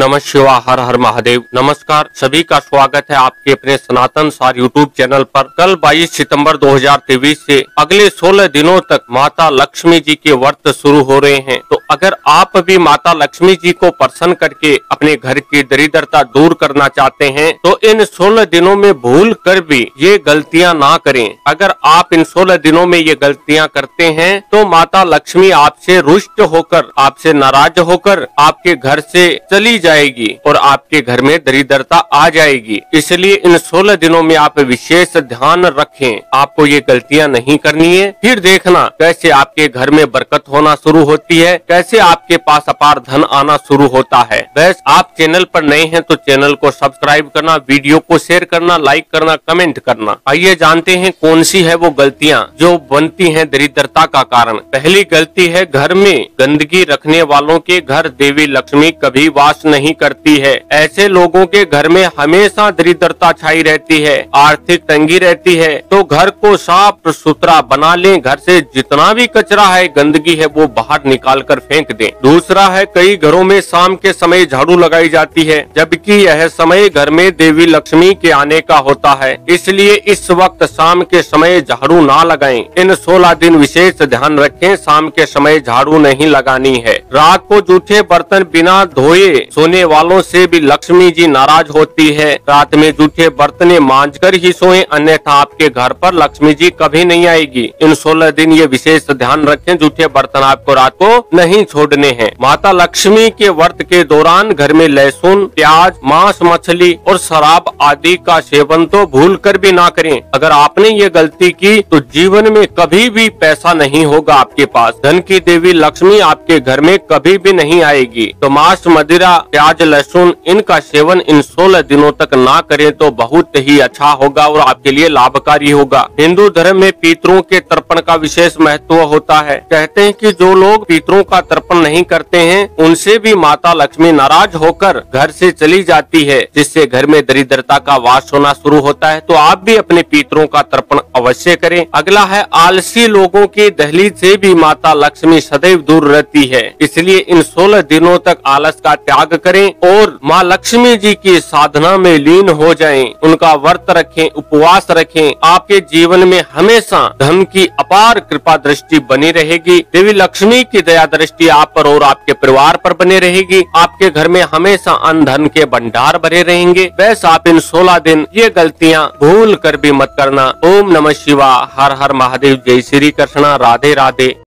नमः शिवाय, हर हर महादेव। नमस्कार, सभी का स्वागत है आपके अपने सनातन सार यूट्यूब चैनल पर। कल 22 सितंबर 2023 से अगले 16 दिनों तक माता लक्ष्मी जी के व्रत शुरू हो रहे हैं। तो अगर आप भी माता लक्ष्मी जी को प्रसन्न करके अपने घर की दरिद्रता दूर करना चाहते हैं तो इन 16 दिनों में भूल कर भी ये गलतियां ना करें। अगर आप इन 16 दिनों में ये गलतियां करते हैं तो माता लक्ष्मी आपसे रुष्ट होकर, आपसे नाराज होकर आपके घर से चली जाएगी और आपके घर में दरिद्रता आ जाएगी। इसलिए इन 16 दिनों में आप विशेष ध्यान रखें, आपको ये गलतियां नहीं करनी है। फिर देखना कैसे आपके घर में बरकत होना शुरू होती है, कैसे आपके पास अपार धन आना शुरू होता है। बस आप चैनल पर नए हैं तो चैनल को सब्सक्राइब करना, वीडियो को शेयर करना, लाइक करना, कमेंट करना। आइए जानते हैं कौन सी है वो गलतियां जो बनती हैं दरिद्रता का कारण। पहली गलती है, घर में गंदगी रखने वालों के घर देवी लक्ष्मी कभी वास नहीं करती है। ऐसे लोगों के घर में हमेशा दरिद्रता छाई रहती है, आर्थिक तंगी रहती है। तो घर को साफ सुथरा बना लें, घर से जितना भी कचरा है, गंदगी है, वो बाहर निकाल कर फेंक दें। दूसरा है, कई घरों में शाम के समय झाड़ू लगाई जाती है, जबकि यह समय घर में देवी लक्ष्मी के आने का होता है। इसलिए इस वक्त शाम के समय झाड़ू ना लगाएं। इन 16 दिन विशेष ध्यान रखें, शाम के समय झाड़ू नहीं लगानी है। रात को जूठे बर्तन बिना धोए सोने वालों से भी लक्ष्मी जी नाराज होती है। रात में जूठे बर्तन मांझकर ही सोएं, अन्यथा आपके घर पर लक्ष्मी जी कभी नहीं आएगी। इन 16 दिन ये विशेष ध्यान रखें, जूठे बर्तन आपको रात को नहीं छोड़ने हैं। माता लक्ष्मी के व्रत के दौरान घर में लहसुन, प्याज, मांस, मछली और शराब आदि का सेवन तो भूल कर भी ना करें। अगर आपने ये गलती की तो जीवन में कभी भी पैसा नहीं होगा आपके पास, धन की देवी लक्ष्मी आपके घर में कभी भी नहीं आएगी। तो मांस, मदिरा, प्याज, लहसुन इनका सेवन इन 16 दिनों तक ना करें तो बहुत ही अच्छा होगा और आपके लिए लाभकारी होगा। हिंदू धर्म में पितरों के तर्पण का विशेष महत्व होता है। कहते हैं कि जो लोग पितरों का तर्पण नहीं करते हैं उनसे भी माता लक्ष्मी नाराज होकर घर से चली जाती है, जिससे घर में दरिद्रता का वास होना शुरू होता है। तो आप भी अपने पितरों का तर्पण अवश्य करें। अगला है, आलसी लोगों की दहलीज से भी माता लक्ष्मी सदैव दूर रहती है। इसलिए इन 16 दिनों तक आलस का त्याग करें और माँ लक्ष्मी जी की साधना में लीन हो जाएं, उनका व्रत रखें, उपवास रखें। आपके जीवन में हमेशा धन की अपार कृपा दृष्टि बनी रहेगी। देवी लक्ष्मी की दया दृष्टि आप पर और आपके परिवार पर बनी रहेगी। आपके घर में हमेशा अन्न धन के भंडार भरे रहेंगे। बस आप इन 16 दिन ये गलतियाँ भूल कर भी मत करना। ओम नमः शिवाय, हर हर महादेव, जय श्री कृष्णा, राधे राधे।